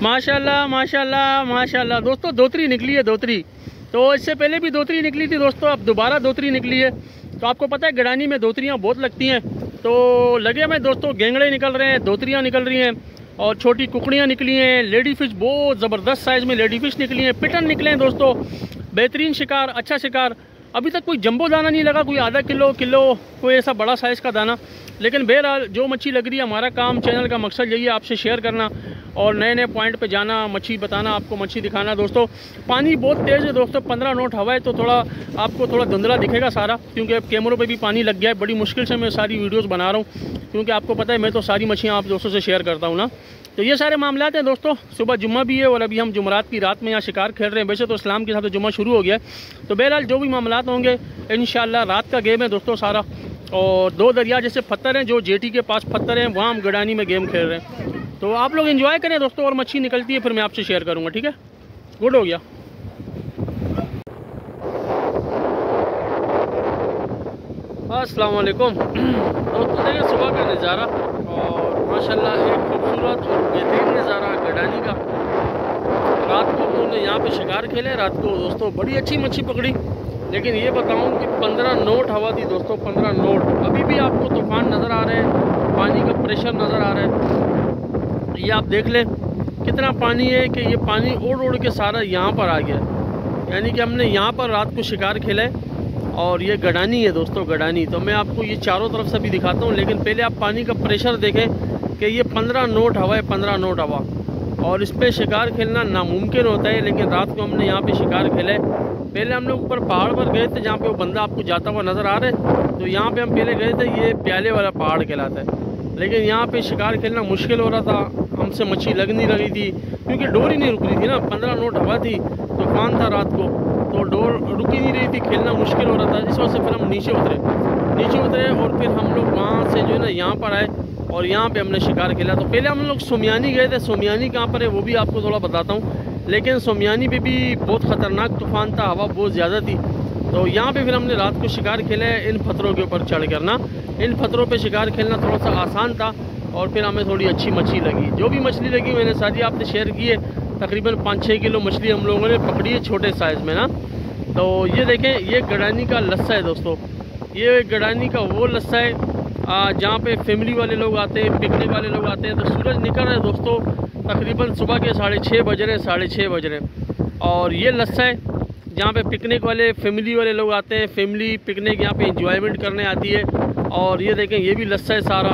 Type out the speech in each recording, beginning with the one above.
माशाल्लाह माशाल्लाह माशाल्लाह दोस्तों, दोतरी निकली है दोतरी। तो इससे पहले भी दोतरी निकली थी दोस्तों, अब दोबारा दोतरी निकली है। तो आपको पता है गडानी में दोतरियाँ बहुत लगती हैं, तो लगे हुए दोस्तों गेंगड़े निकल रहे हैं, दोतरियाँ निकल रही हैं और छोटी कुकड़ियाँ निकली हैं। लेडी फिश बहुत ज़बरदस्त साइज़ में लेडी फिश निकली हैं, पिटन निकले हैं दोस्तों। बेहतरीन शिकार, अच्छा शिकार। अभी तक कोई जंबो दाना नहीं लगा, कोई आधा किलो कोई ऐसा बड़ा साइज़ का दाना। लेकिन बहरहाल जो मच्छी लग रही है, हमारा काम चैनल का मकसद यही है आपसे शेयर करना और नए नए पॉइंट पे जाना, मच्छी बताना, आपको मच्छी दिखाना। दोस्तों पानी बहुत तेज़ है दोस्तों, 15 नोट हवा है, तो थोड़ा आपको थोड़ा धुंधला दिखेगा सारा, क्योंकि अब कैमरों पे भी पानी लग गया है। बड़ी मुश्किल से मैं सारी वीडियोस बना रहा हूँ, क्योंकि आपको पता है मैं तो सारी मच्छियाँ आप दोस्तों से शेयर करता हूँ ना। तो ये सारे मामलात हैं दोस्तों। सुबह जुम्मा भी है और अभी हम जुमरात की रात में यहाँ शिकार खेल रहे हैं। वैसे तो इस्लाम के साथ तो जुम्मा शुरू हो गया है, तो बहरहाल जो भी मामलात होंगे इंशाल्लाह रात का गेम है दोस्तों सारा। और 2 दरिया जैसे पत्थर हैं, जो जेटी के पास पत्थर हैं, वहाँ हम गडानी में गेम खेल रहे हैं। तो आप लोग एंजॉय करें दोस्तों, और मच्छी निकलती है फिर मैं आपसे शेयर करूँगा, ठीक है। गुड हो गया। अस्सलाम वालेकुम दोस्तों, देखिए सुबह का नज़ारा और माशाल्लाह एक खूबसूरत और बेहतरीन नज़ारा गडानी का। रात को हम लोगों ने यहाँ पे शिकार खेले, रात को दोस्तों बड़ी अच्छी मच्छी पकड़ी। लेकिन ये बताऊँ कि 15 नोट हवा थी दोस्तों, 15 नोट। अभी भी आपको तूफान नज़र आ रहे हैं, पानी का प्रेशर नज़र आ रहा है। ये आप देख लें कितना पानी है कि ये पानी उड़ के सारा यहाँ पर आ गया। यानी कि हमने यहाँ पर रात को शिकार खेला है और ये गडानी है दोस्तों, गडानी। तो मैं आपको ये चारों तरफ से भी दिखाता हूँ, लेकिन पहले आप पानी का प्रेशर देखें कि ये 15 नोट हवा है, 15 नोट हवा। और इस पर शिकार खेलना नामुमकिन होता है, लेकिन रात को हमने यहाँ पे शिकार खेला है। पहले हम लोग ऊपर पहाड़ पर गए थे, जहाँ पे वो बंदा आपको जाता हुआ नज़र आ रहा है, तो यहाँ पे हम पहले गए थे। ये प्याले वाला पहाड़ कहलाता है, लेकिन यहाँ पे शिकार खेलना मुश्किल हो रहा था, हमसे मच्छी लग नहीं रही थी, क्योंकि डोर ही नहीं रुक रही थी ना। 15 नोट हवा थी, तूफान था रात को, तो डोर रुक ही नहीं रही थी, खेलना मुश्किल हो रहा था। इस वजह से फिर हम नीचे उतरे और फिर हम लोग वहाँ से जो है ना यहाँ पर आए और यहाँ पे हमने शिकार खेला। तो पहले हम लोग सोमियानी गए थे। सोमियानी कहाँ पर है वो भी आपको थोड़ा बताता हूँ, लेकिन सोमियानी पे भी बहुत ख़तरनाक तूफान था, हवा बहुत ज़्यादा थी। तो यहाँ पे फिर हमने रात को शिकार खेला है इन पत्थरों के ऊपर चढ़ कर ना। इन पत्थरों पे शिकार खेलना थोड़ा सा आसान था और फिर हमें थोड़ी अच्छी मछली लगी। जो भी मछली लगी मैंने सारी आपसे शेयर की है। तकरीबन 5-6 किलो मछली हम लोगों ने पकड़ी है छोटे साइज़ में ना। तो ये देखें, ये गडानी का लस्सा है दोस्तों, ये गडानी का वो लस्सा है जहाँ पे फैमिली वाले लोग आते हैं, पिकनिक वाले लोग आते हैं। तो सूरज निकल रहा है दोस्तों, तकरीबन सुबह के 6:30 बज रहे हैं, 6:30 बज रहे हैं। और ये लस्सा है जहाँ पे पिकनिक वाले फैमिली वाले लोग आते हैं, फैमिली पिकनिक यहाँ पे एंजॉयमेंट करने आती है। और ये देखें, ये भी लस्सा है सारा,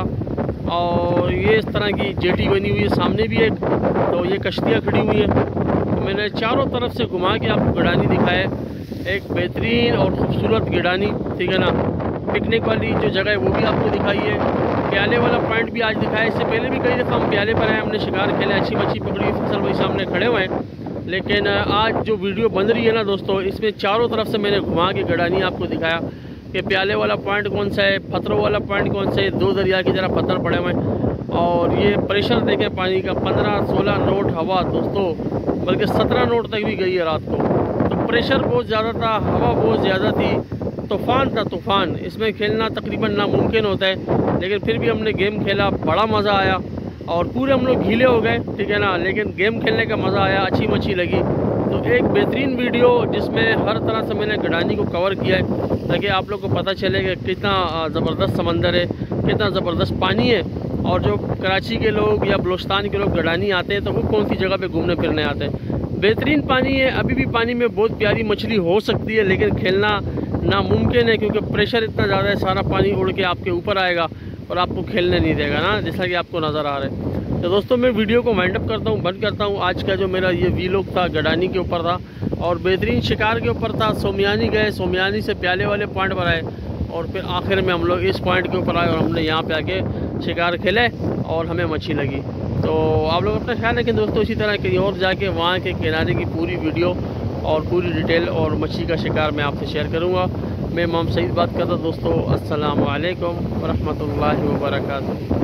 और ये इस तरह की जेटी बनी हुई है, सामने भी एक, तो ये कश्तियाँ खड़ी हुई हैं। तो मैंने चारों तरफ से घुमा के आपको गडानी दिखाया है, एक बेहतरीन और ख़ूबसूरत गडानी, ठीक है ना। पिकनिक वाली जो जगह है वो भी आपको दिखाई है, प्याले वाला पॉइंट भी आज दिखाया। इससे पहले भी कई दफ़ा हम प्याले पर आए, हमने शिकार खेला, अच्छी मच्छी पकड़ी, फसल वही सामने खड़े हुए हैं। लेकिन आज जो वीडियो बन रही है ना दोस्तों, इसमें चारों तरफ से मैंने घुमा के गडानी आपको दिखाया कि प्याले वाला पॉइंट कौन सा है, पत्थरों वाला पॉइंट कौन सा है। 2 दरिया की तरह पत्थर पड़े हुए हैं और ये प्रेशर देखें पानी का, 15-16 नोट हवा दोस्तों, बल्कि 17 नोट तक भी गई है रात को। तो प्रेशर बहुत ज़्यादा था, हवा बहुत ज़्यादा थी, तूफ़ान था तूफ़ान। इसमें खेलना तकरीबन नामुमकिन होता है, लेकिन फिर भी हमने गेम खेला, बड़ा मज़ा आया और पूरे हम लोग गीले हो गए, ठीक है ना। लेकिन गेम खेलने का मज़ा आया, अच्छी मच्छी लगी। तो एक बेहतरीन वीडियो जिसमें हर तरह से मैंने गडानी को कवर किया है, ताकि आप लोग को पता चले कि कितना ज़बरदस्त समंदर है, कितना ज़बरदस्त पानी है। और जो कराची के लोग या बलोचिस्तान के लोग गडानी आते हैं, तो वो कौन सी जगह पे घूमने फिरने आते हैं। बेहतरीन पानी है, अभी भी पानी में बहुत प्यारी मछली हो सकती है, लेकिन खेलना नामुमकिन है, क्योंकि प्रेशर इतना ज़्यादा है, सारा पानी उड़ के आपके ऊपर आएगा और आपको खेलने नहीं देगा ना, जैसा कि आपको नज़र आ रहा है। तो दोस्तों मैं वीडियो को वाइंड अप करता हूँ, बंद करता हूँ। आज का जो मेरा ये वीलॉग था गडानी के ऊपर था और बेहतरीन शिकार के ऊपर था। सोमियानी गए, सोमियानी से प्याले वाले पॉइंट पर आए और फिर आखिर में हम लोग इस पॉइंट के ऊपर आए और हमने यहाँ पे आके शिकार खेले और हमें मच्छी लगी। तो आप लोग अपना ख्याल रखें दोस्तों, इसी तरह कहीं और जाके वहाँ के किनारे की पूरी वीडियो और पूरी डिटेल और मच्छी का शिकार मैं आपसे शेयर करूँगा। मैं मोहम्मद सईद बात करता दोस्तों। अस्सलाम वालेकुम वरहमतुल्लाहि वबरकातुहू।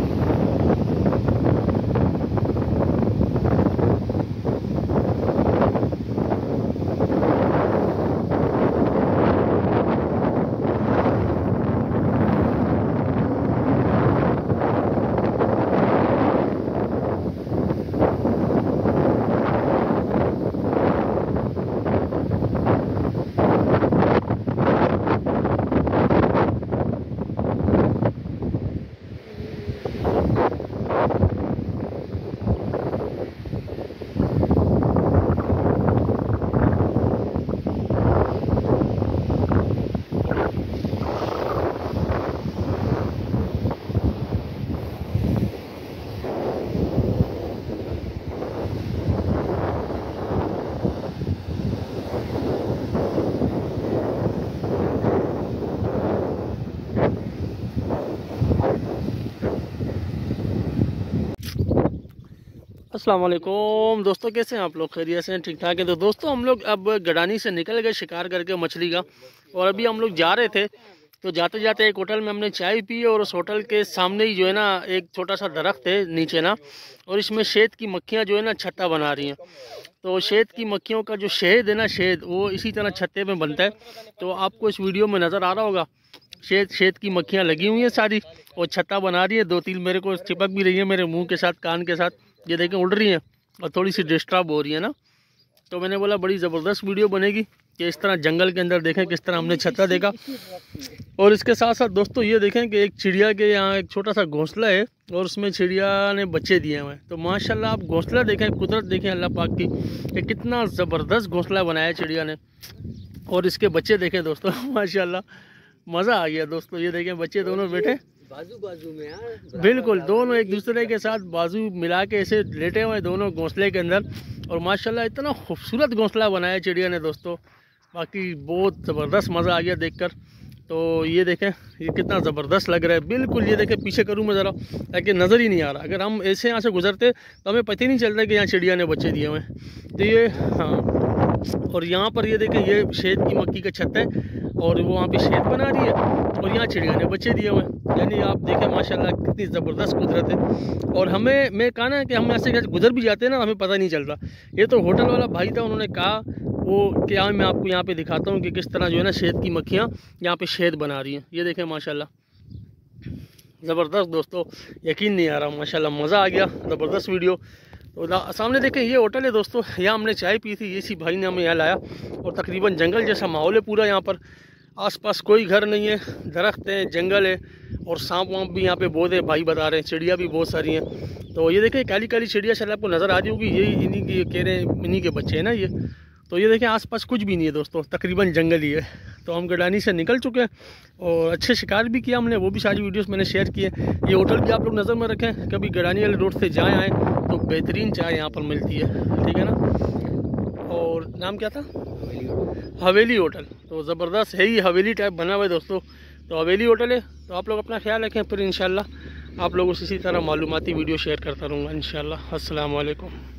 अस्सलाम वालेकुम दोस्तों, कैसे हैं आप लोग? खैरियत से हैं? ठीक ठाक है। तो दोस्तों हम लोग अब गडानी से निकल गए शिकार करके मछली का, और अभी हम लोग जा रहे थे। तो जाते जाते एक होटल में हमने चाय पी, और उस होटल के सामने ही जो है ना एक छोटा सा दरख्त है नीचे ना, और इसमें शहद की मक्खियाँ जो है ना छत्ता बना रही हैं। तो शहद की मक्खियों का जो शहद है ना, शहद वो इसी तरह छत्ते में बनता है। तो आपको इस वीडियो में नज़र आ रहा होगा, शहद की मक्खियाँ लगी हुई हैं सारी, और छत्ता बना रही है। 2-3 मेरे को चिपक भी रही है मेरे मुँह के साथ, कान के साथ, ये देखें उड़ रही हैं और थोड़ी सी डिस्टर्ब हो रही है ना। तो मैंने बोला बड़ी ज़बरदस्त वीडियो बनेगी कि इस तरह जंगल के अंदर देखें किस तरह हमने छत्ता देखा। और इसके साथ साथ दोस्तों ये देखें कि एक चिड़िया के यहाँ एक छोटा सा घोंसला है, और उसमें चिड़िया ने बच्चे दिए हुए हैं। तो माशाल्लाह आप घोंसला देखें, कुदरत देखें अल्लाह पाक की, कि कितना ज़बरदस्त घोंसला बनाया चिड़िया ने। और इसके बच्चे देखें दोस्तों, माशाल्लाह मज़ा आ गया दोस्तों। ये देखें बच्चे दोनों बैठे बाजू में यार, बिल्कुल दोनों एक दूसरे के साथ बाजू मिला के ऐसे लेटे हुए दोनों घोंसले के अंदर। और माशाल्लाह इतना खूबसूरत घोंसला बनाया चिड़िया ने दोस्तों, बाकी बहुत ज़बरदस्त मज़ा आ गया देखकर। तो ये देखें ये कितना ज़बरदस्त लग रहा है। बिल्कुल ये देखें, पीछे करूँ मैं ज़रा ताकि नज़र ही नहीं आ रहा। अगर हम ऐसे यहाँ से गुजरते तो हमें पता ही नहीं चलता कि यहाँ चिड़िया ने बच्चे दिए हुए हैं। तो ये हाँ, और यहाँ पर ये देखें ये शहद की मक्खी का छत है, और वो वहाँ पे शहद बना रही है, और यहाँ चिड़िया ने बच्चे दिए हुए हैं। यानी आप देखें माशाल्लाह कितनी ज़बरदस्त कुदरत है। और हमें मैं कहा ना कि हम ऐसे गुजर भी जाते हैं ना, हमें पता नहीं चलता। ये तो होटल वाला भाई था, उन्होंने कहा वो कि मैं आपको यहाँ पे दिखाता हूँ कि किस तरह जो है ना शहद की मक्खियाँ यहाँ पे शहद बना रही हैं। ये देखें माशाल्लाह ज़बरदस्त दोस्तों, यकीन नहीं आ रहा, माशाल्लाह मज़ा आ गया, ज़बरदस्त वीडियो। तो सामने देखें ये होटल है दोस्तों, यहाँ हमने चाय पी थी, इसी भाई ने हमें यहाँ लाया। और तकरीबन जंगल जैसा माहौल है पूरा यहाँ पर, आसपास कोई घर नहीं है, दरख्त है, जंगल है, और सांप वाँप भी यहाँ पे बहुत है भाई बता रहे हैं, चिड़िया भी बहुत सारी हैं। तो ये देखें काली काली चिड़िया शायद आपको नज़र आ रही होगी, यही इन्हीं की कह रहे हैं, इन्हीं के बच्चे हैं ना ये। तो ये देखें आसपास कुछ भी नहीं है दोस्तों, तकरीबन जंगल ही है। तो हम गडानी से निकल चुके हैं, और अच्छे शिकार भी किया हमने, वो भी सारी वीडियोस मैंने शेयर किए। ये होटल भी आप लोग नज़र में रखें, कभी गडानी वाले रोड से जाए आएँ तो बेहतरीन चाय यहाँ पर मिलती है, ठीक है ना। और नाम क्या था? हवेली होटल। तो ज़बरदस्त है ही, हवेली टाइप बना हुआ है दोस्तों। तो हवेली होटल है। तो आप लोग अपना ख्याल रखें, फिर इंशाल्लाह आप लोगों से इसी तरह मालूमाती वीडियो शेयर करता रहूँगा इंशाल्लाह। अस्सलाम वालेकुम।